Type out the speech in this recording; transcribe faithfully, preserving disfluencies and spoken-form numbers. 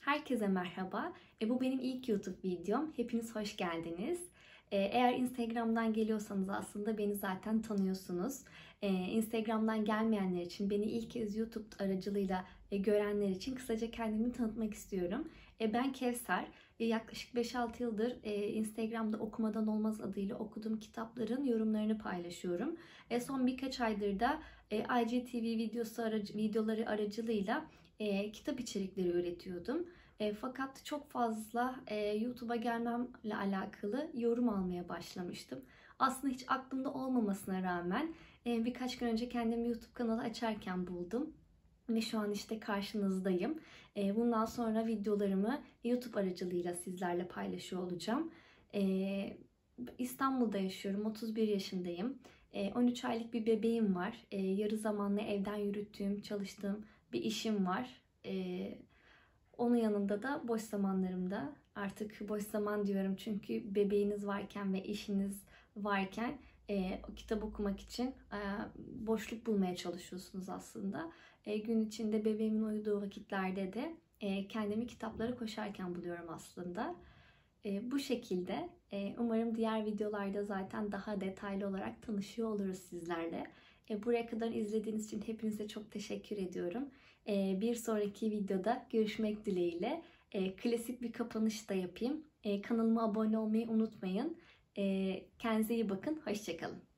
Herkese merhaba. E, bu benim ilk YouTube videom. Hepiniz hoş geldiniz. E, eğer Instagram'dan geliyorsanız aslında beni zaten tanıyorsunuz. E, Instagram'dan gelmeyenler için, beni ilk kez YouTube aracılığıyla e, görenler için kısaca kendimi tanıtmak istiyorum. E, ben Kevser. E, yaklaşık beş altı yıldır e, Instagram'da Okumadan Olmaz adıyla okuduğum kitapların yorumlarını paylaşıyorum. E, son birkaç aydır da e, I G T V videosu aracı, videoları aracılığıyla E, kitap içerikleri üretiyordum. E, fakat çok fazla e, YouTube'a gelmemle alakalı yorum almaya başlamıştım. Aslında hiç aklımda olmamasına rağmen e, birkaç gün önce kendimi YouTube kanalı açarken buldum. Ve şu an işte karşınızdayım. E, bundan sonra videolarımı YouTube aracılığıyla sizlerle paylaşıyor olacağım. E, İstanbul'da yaşıyorum, otuz bir yaşındayım. E, on üç aylık bir bebeğim var. E, yarı zamanlı evden yürüttüğüm, çalıştığım bir işim var. Ee, onun yanında da boş zamanlarımda, artık boş zaman diyorum çünkü bebeğiniz varken ve işiniz varken e, o kitap okumak için e, boşluk bulmaya çalışıyorsunuz aslında. E, gün içinde bebeğimin uyuduğu vakitlerde de e, kendimi kitaplara koşarken buluyorum aslında. E, bu şekilde e, umarım diğer videolarda zaten daha detaylı olarak tanışıyor oluruz sizlerle. E, buraya kadar izlediğiniz için hepinize çok teşekkür ediyorum. E, bir sonraki videoda görüşmek dileğiyle. E, klasik bir kapanış da yapayım. E, kanalıma abone olmayı unutmayın. E, kendinize iyi bakın. Hoşça kalın.